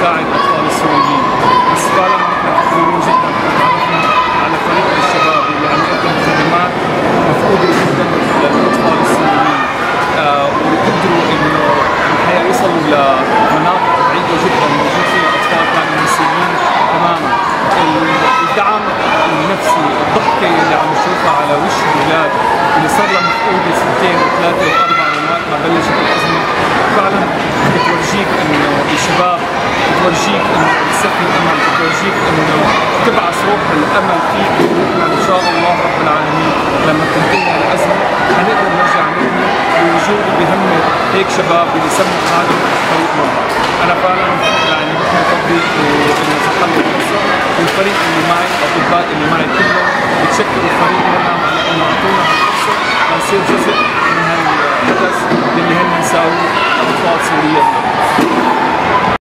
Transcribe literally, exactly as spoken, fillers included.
نساعد الاطفال السوريين. بس فعلا نحن فخورين جدا تعرفنا على فريق الشباب اللي عم يقدم خدمات مفقوده جدا للاطفال السوريين، آه وقدروا انه الحقيقه يوصلوا لمناطق بعيده جدا موجود فيها اطفال كانوا نسيين تماما. الدعم النفسي، الضحكه اللي عم نشوفها على وش الاولاد اللي صار لها مفقوده سنتين وثلاثه واربع من وقت ما بلشت الازمه، فعلا بتورجيك انه الشباب، بتورجيك انه لسه في امل، بتورجيك انه تبعث روح الامل فيك. ونحن ان شاء الله رب العالمين لما تنتهي الازمه حنقدر نرجع نبني بوجود بهمه هيك شباب اللي سموا حالهم فريق نوبه. انا فعلا يعني بحمد ربي انه سخر لي الفرصه، والفريق اللي معي، الاطباء اللي معي كلهم بتشكلوا فريق هنا على انه اعطونا الفرصه لنصير جزء من هالحدث اللي هن نساويه اطفال سوريا.